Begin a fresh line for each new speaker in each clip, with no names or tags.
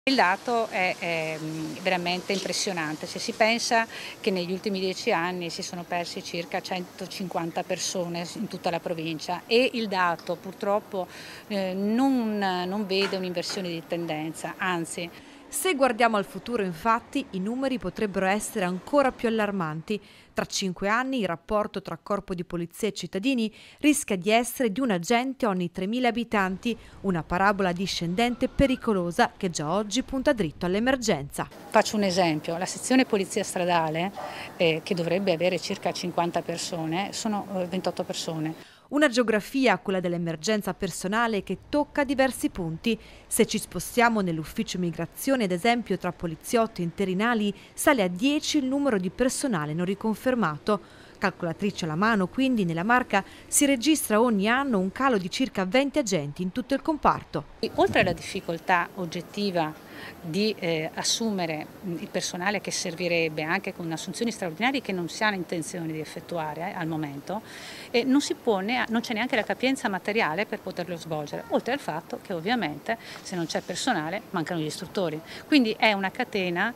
Il dato è veramente impressionante, se si pensa che negli ultimi 10 anni si sono persi circa 150 persone in tutta la provincia e il dato purtroppo non vede un'inversione di tendenza, anzi.
Se guardiamo al futuro, infatti, i numeri potrebbero essere ancora più allarmanti. Tra 5 anni il rapporto tra corpo di polizia e cittadini rischia di essere di un agente ogni 3.000 abitanti, una parabola discendente pericolosa che già oggi punta dritto all'emergenza.
Faccio un esempio, la sezione polizia stradale, che dovrebbe avere circa 50 persone, sono 28 persone.
Una geografia, quella dell'emergenza personale, che tocca diversi punti. Se ci spostiamo nell'ufficio migrazione, ad esempio, tra poliziotti e interinali, sale a 10 il numero di personale non riconfermato. Calcolatrice alla mano, quindi, nella Marca si registra ogni anno un calo di circa 20 agenti in tutto il comparto.
Oltre alla difficoltà oggettiva di assumere il personale che servirebbe anche con assunzioni straordinarie che non si hanno intenzione di effettuare al momento, non c'è neanche la capienza materiale per poterlo svolgere, oltre al fatto che ovviamente se non c'è personale mancano gli istruttori. Quindi è una catena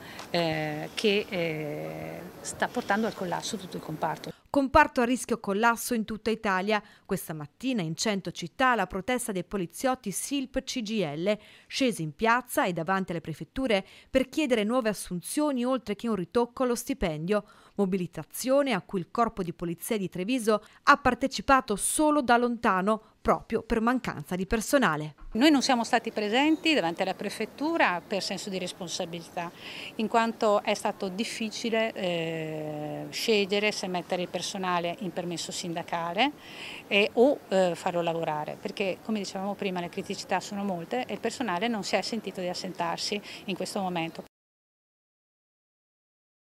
che sta portando al collasso tutto il comparto.
Comparto a rischio collasso in tutta Italia. Questa mattina in 100 città la protesta dei poliziotti SILP-CGIL, scesi in piazza e davanti alle prefetture per chiedere nuove assunzioni oltre che un ritocco allo stipendio. Mobilitazione a cui il corpo di polizia di Treviso ha partecipato solo da lontano, proprio per mancanza di personale.
Noi non siamo stati presenti davanti alla prefettura per senso di responsabilità, in quanto è stato difficile scegliere se mettere il personale in permesso sindacale o farlo lavorare, perché come dicevamo prima le criticità sono molte e il personale non si è sentito di assentarsi in questo momento.